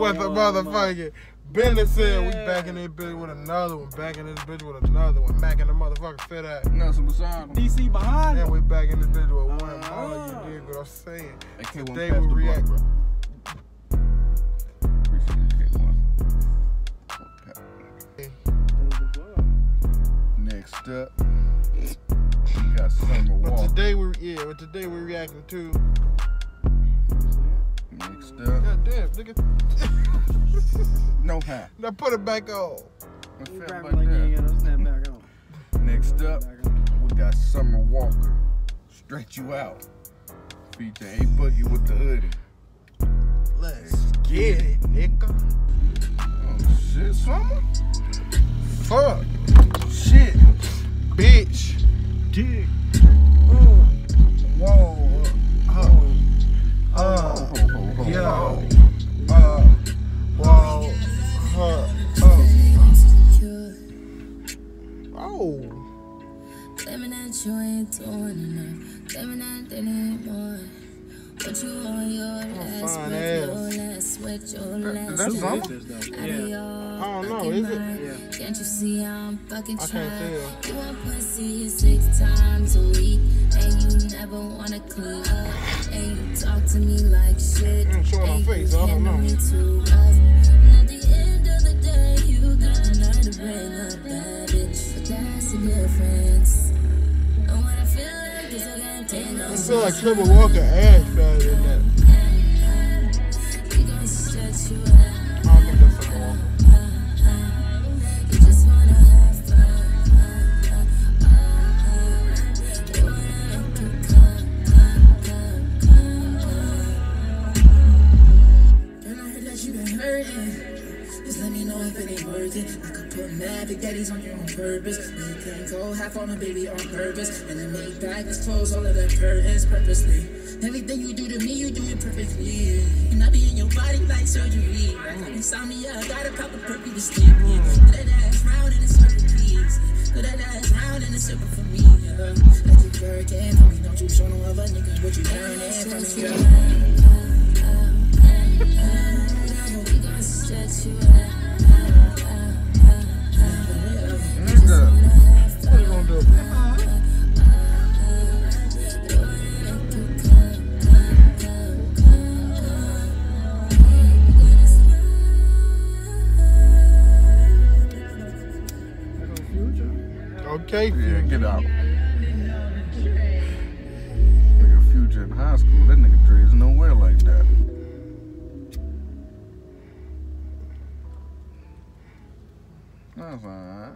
What the motherfucking business said? We back in this bitch with another one. Back in this bitch with another one. Mac in the motherfucking fit ass. Nelson beside him. DC behind him. And we back in this bitch with one more. You dig what I'm saying? Today we react. Next up, we got Summer Walker. Today we're reacting to. Next up. God damn, nigga. No hat. Now put it back on. Next up, we got Summer Walker. Stretch You Out. Featuring A Boogie with the hoodie. Let's get it, nigga. Oh shit, Summer? Fuck. Shit. Bitch. Dick. Whoa. Yo. Whoa. Oh. Claiming that you ain't doing enough. Claiming that they need more. But you on your last breath, your last sweat, your last That's Summer? I don't know, is it? Can't you see I'm fucking I can't trying? tell. You want pussy 6 times a week, and you never wanna clean up, and you talk to me like shit, I'm showing my face, I don't know. me too rough. And at the end of the day, you got the nerve to bring up that bitch, but that's the difference. And what I feel like is I can't take no. I feel like Summer Walker ass fatter than that. We gon' stretch you out. I don't think that's Summer Walker. You just wanna have fun. You wanna make it come. And I heard that you been hurting. Just let me know if it ain't worth it. I could put mad big daddies on you on purpose. You can go half on a baby on purpose. And then make back this close all of the curtains purposely. Everything you do to me, you do it perfectly. And I be in your body like surgery. Like insomnia, I gotta pop a perky to sleep. Put that ass round and it's circle, please. Put that ass round and it's circle for me. Let you work in for me. Don't you show no other niggas what you learning from me. We gon' stretch you out. Nigga. What you gonna do? Okay. Yeah, get out. Nigga Future in high school, that nigga dreads nowhere like that. That's alright.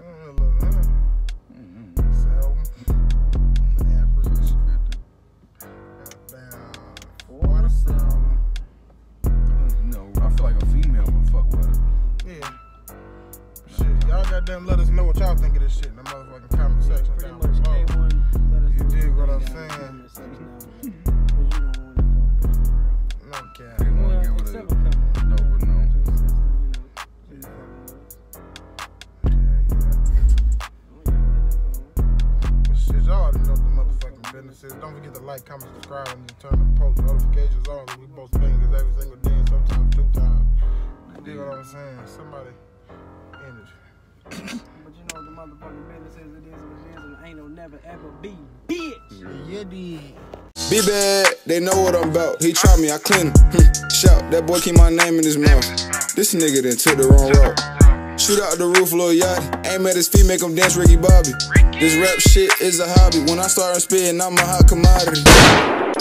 No, I feel like a female would fuck with it. Yeah. Shit, y'all goddamn let us know what y'all think of this shit in the motherfucking comment section. Pretty much K1. You dig what I'm saying? No cap. They wanna give it a no, but no. But shit, y'all already know the motherfucking business is. Don't forget to like, comment, subscribe, and turn the post notifications on. We post fingers every single day and sometimes 2 times. You dig what I'm saying? Somebody in it. But you know what the motherfucking business is, it is what it is, and ain't no never ever be, bitch. Yeah, dig. Be bad, they know what I'm about. He tried me, I clean him. Shout, that boy keep my name in his mouth. This nigga done took the wrong route. Shoot out the roof, Lil Yachty. Aim at his feet, make him dance Ricky Bobby. This rap shit is a hobby. When I start spitting, I'm a hot commodity.